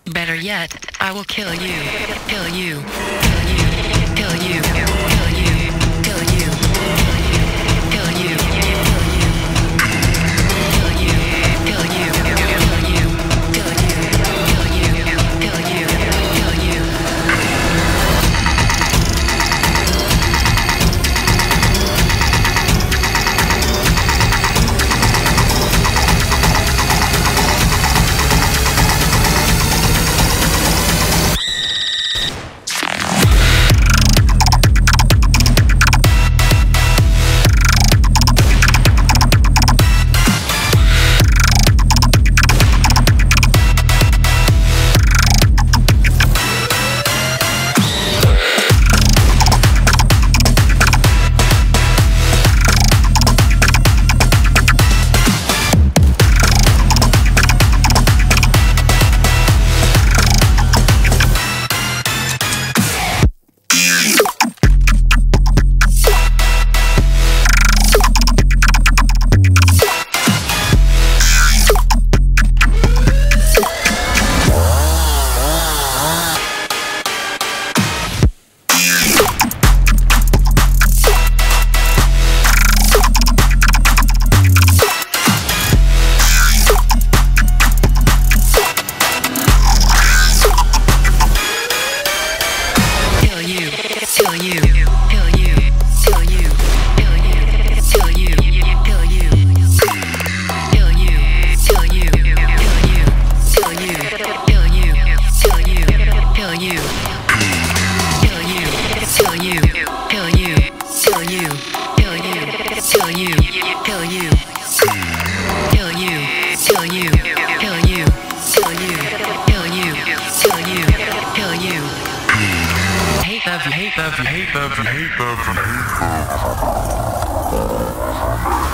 Better yet, I will kill you. Kill you. Kill you. Kill you. Kill you. Kill you. Kill you. Kill you. Kill you. Kill you. Kill you. Kill you. Kill you. Kill you. Hate love, you hate love, you hate love, you hate love.